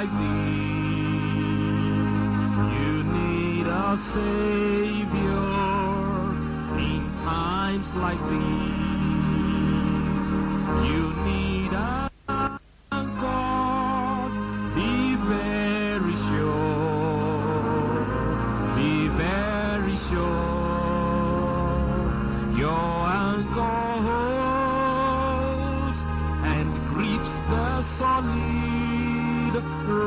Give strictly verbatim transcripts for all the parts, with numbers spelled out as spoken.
like these, you need a Savior. In times like these, you need a God. Be very sure, be very sure. Your anchor holds and grips the solid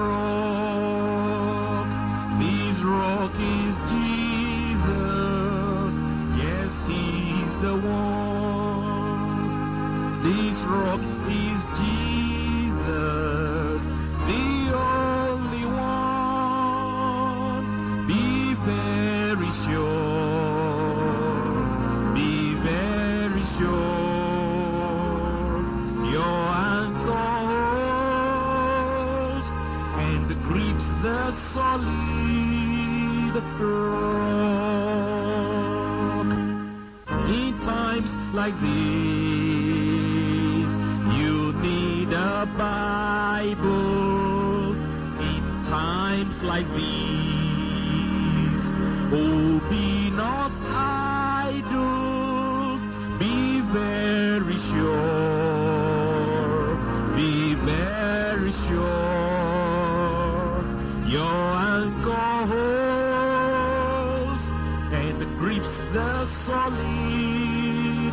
rock. This rock is Jesus. Yes, He's the one. This rock is Jesus, the only one. Be very sure, be very sure. Your anchor holds and grips the solid rock. In times like these, you need a Bible. In times like these, oh, be not idle. Be very sure, be very sure. Your anchor holds and grips the solid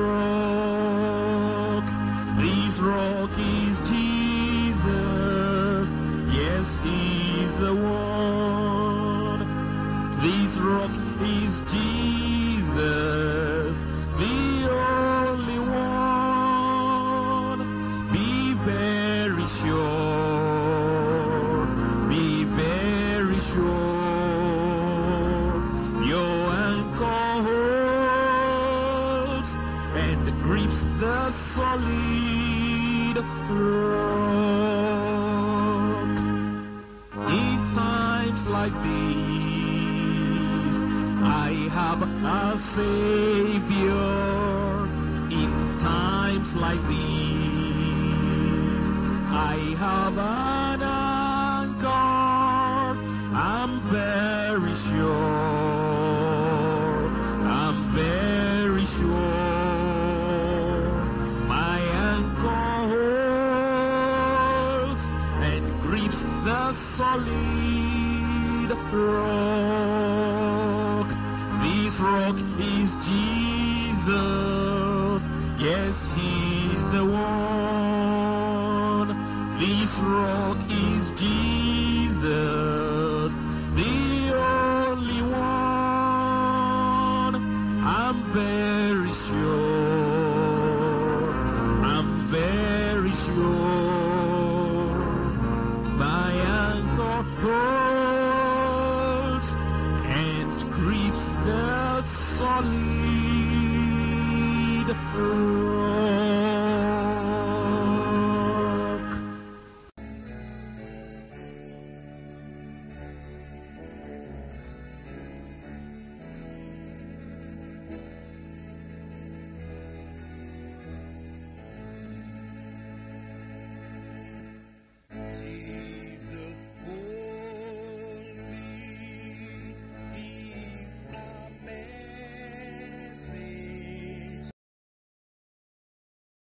rock. This rock is Jesus. Yes, He's the one. This rock is Jesus, the only one. Be very sure, be very sure. Your anchor holds and grips the solid rock. In times like these, I have a Savior. In times like these, I have an anchor. I'm very sure, I'm very sure. My anchor holds and grips the solid rock. This rock is Jesus. Yes, He's the one. This rock